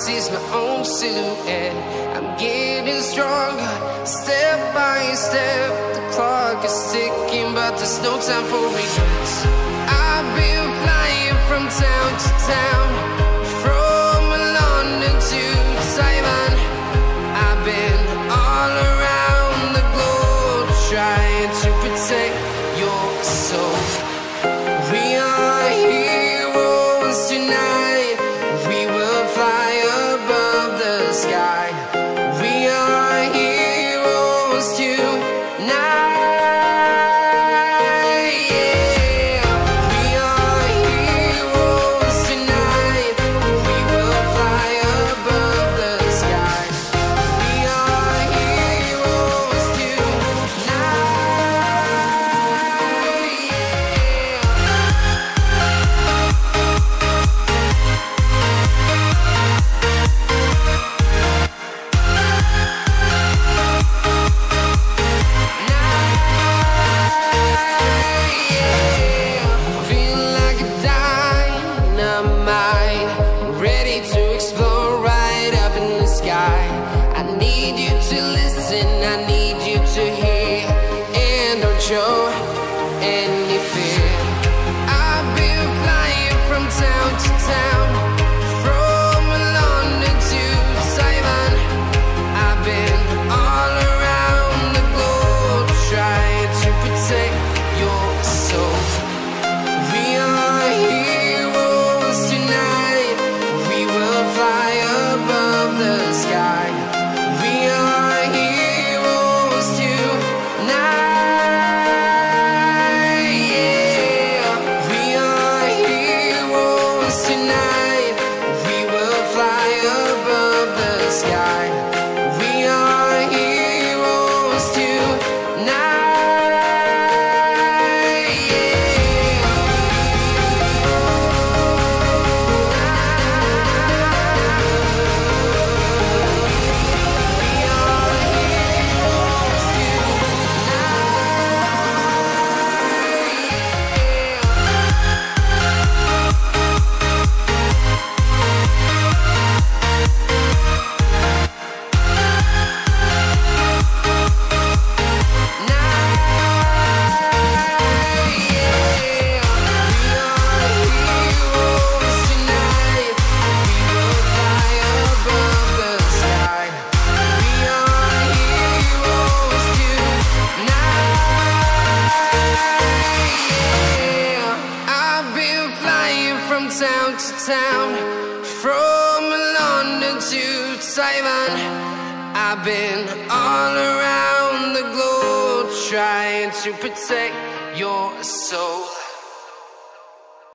sees my own silhouette. I'm getting stronger, step by step. The clock is ticking, but there's no time for regrets. I've been flying from town to town, from London to Taiwan. I've been all around the globe, trying to protect your soul. We are heroes tonight. We will fly above the sky. We are heroes tonight. Show any fear. I've been flying from town to town, from London to Taiwan. I've been all around the globe, trying to protect your soul. We are heroes tonight. We will fly above the sky. We are heroes tonight. Town to town, from London to Taiwan. I've been all around the globe, trying to protect your soul.